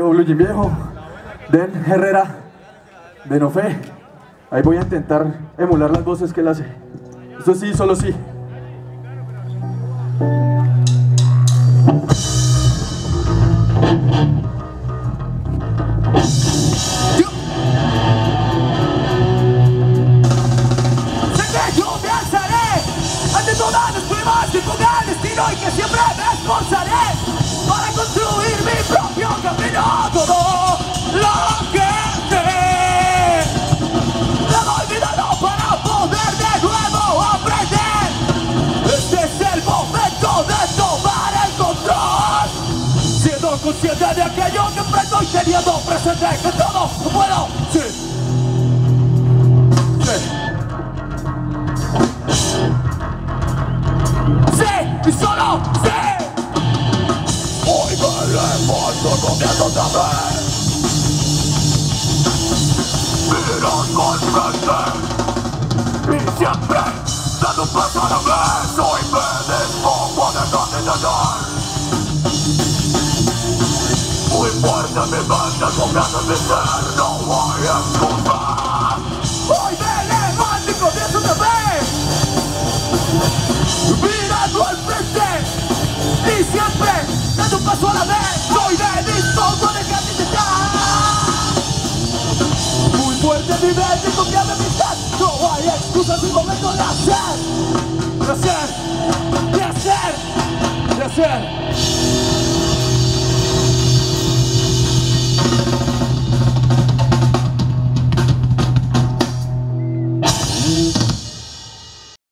Mario Blue Jean Viejo, Den Herrera, de Nofe. Ahí voy a intentar emular las voces que él hace. Esto sí, solo sí. Todas las pruebas que ponga el destino y que siempre me esforzaré para construir mi propio camino. Todo lo que sé le doy vida no para poder de nuevo aprender. Este es el momento de tomar el control, siendo consciente de aquello que enfrento y teniendo presente que todo puedo. Sí. Y solo sé. Hoy veremos comiendo otra vez. Miras con frente y siempre dando un paso a la vez. Hoy me despojo de no intentar. Muy fuerte mi mente, confiando en mi ser. No hay excusa. Hoy me levanto y comienzo otra vez, mirando al frente y siempre dando un paso a la vez. Soy de disposto a dejar de intentar. Muy fuerte mi mente y confiando en mi ser. No hay excusas, es momento de hacer. De hacer, de hacer, de hacer.